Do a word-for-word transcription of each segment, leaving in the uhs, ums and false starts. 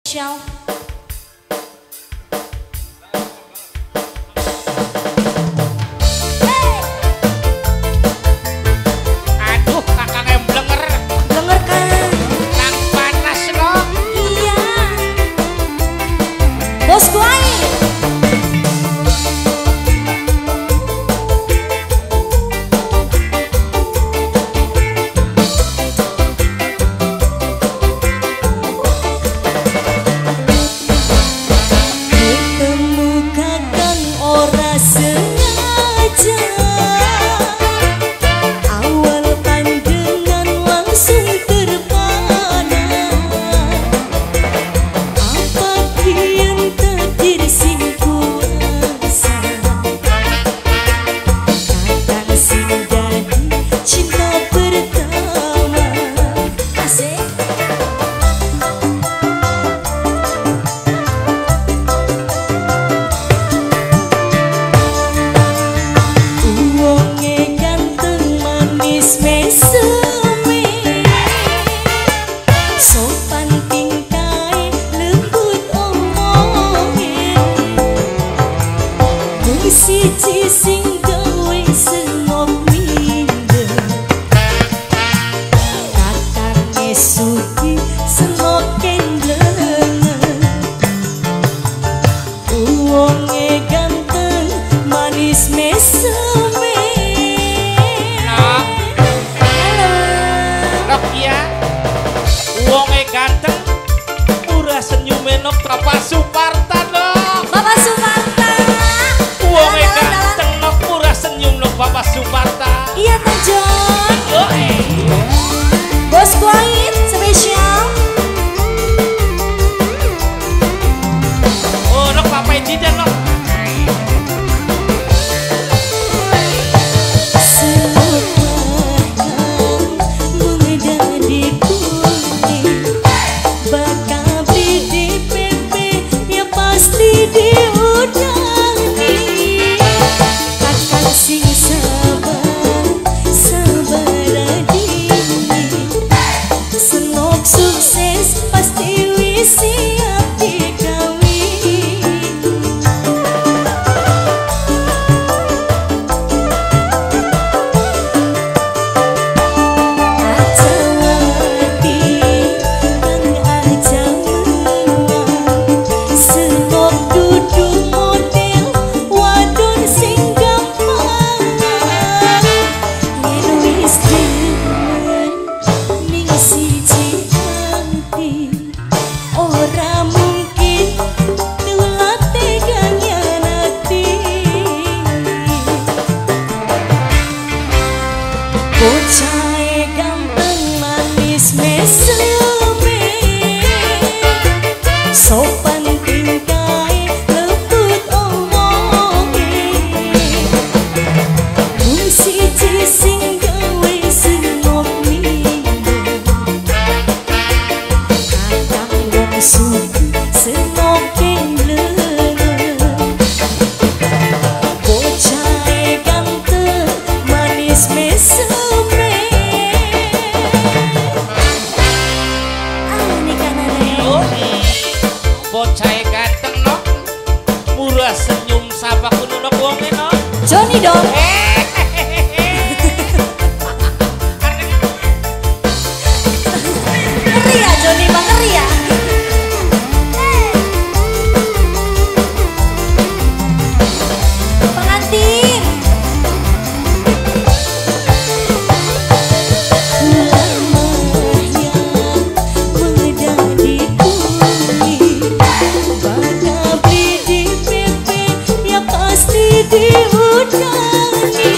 Ciao. Aduh, kakak yang blenger. Blenger kan? Nang panas no. Iya. Bosku aja. Siji sing gawe senop minder kakane sugi senop kendlengen uwonge ganteng manis meseme Nok. Nok ya. Uwonge ganteng murah senyume nok Bapak Suparta nok. Bapak Suparta. Uwonge ganteng nok murah senyum nok Bapak Suparta. Iya Teh John. Yoi. Bos Kuait spesial. Oh nok Bapak Ejiden nok. Sukses pasti siap dikawin. Aja mati kang aja menang senop dudu model wadon sing gampang yen wis demen ning siji ora mungkin tulat teganya nanti bocah ganteng manis meseme sopan tingkai lembut omonge mung siji sing gawe senop minder sugi senop kendlengen bocah ganteng manis meseme ah nikanane Bocah ganteng nok murah senyum sapa kudu nok wonge nok. Johnny dong. Ngeri ya Johnny bang, ngeri ya. Pengantin lamanya menjadi kuning bakabi di pepe ya pasti diundani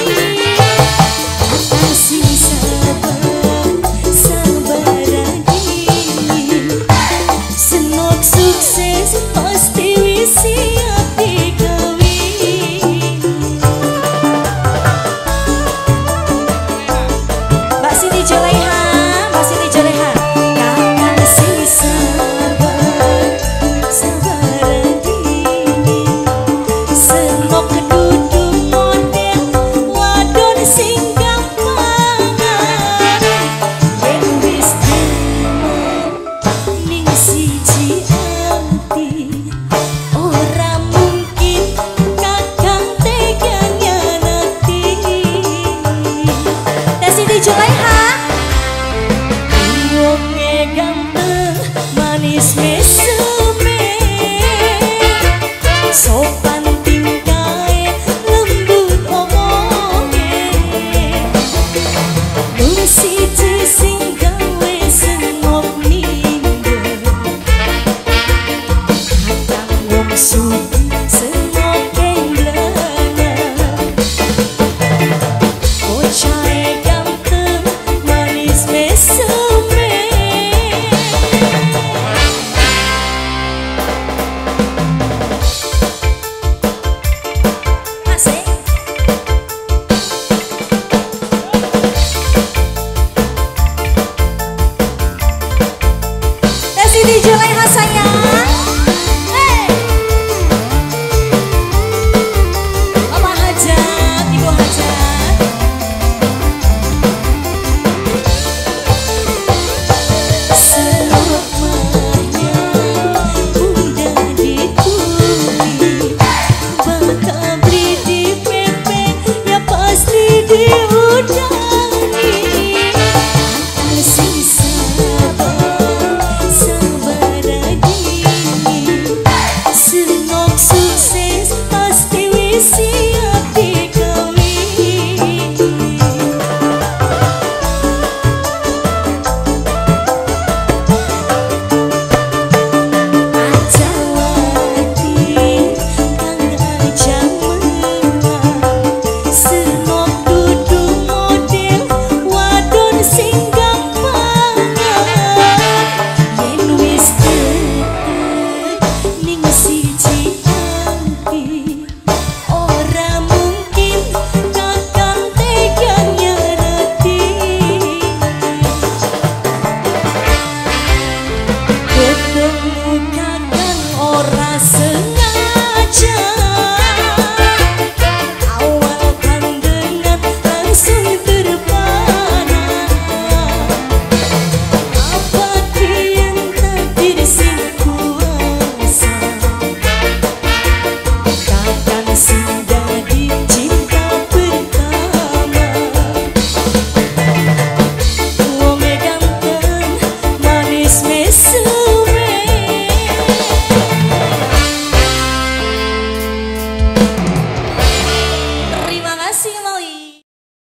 kasih sabar sabar lagi senok sukses pasti siap dikawin. Mbak Siti Joleha, Mbak Siti Joleha, kakak sing sabar, sabar dini, senok duduk model wadon sing gampangan, yen wis demen ning siji Besok